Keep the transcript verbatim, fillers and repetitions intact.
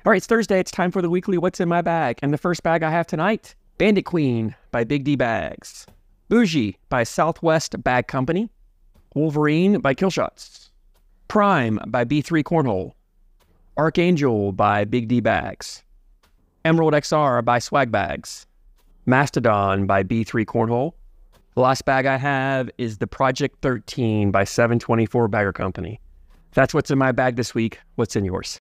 All right, it's Thursday. It's time for the weekly What's in My Bag. And the first bag I have tonight, Bandit Queen by Big D Bags. Bougie by Southwest Bag Company. Wolverine by Killshots. Prime by B three Cornhole. Archangel by Big D Bags. Emerald X R by Swag Bags. Mastodon by B three Cornhole. The last bag I have is the Project thirteen by seven twenty-four Bagger Company. That's what's in my bag this week. What's in yours?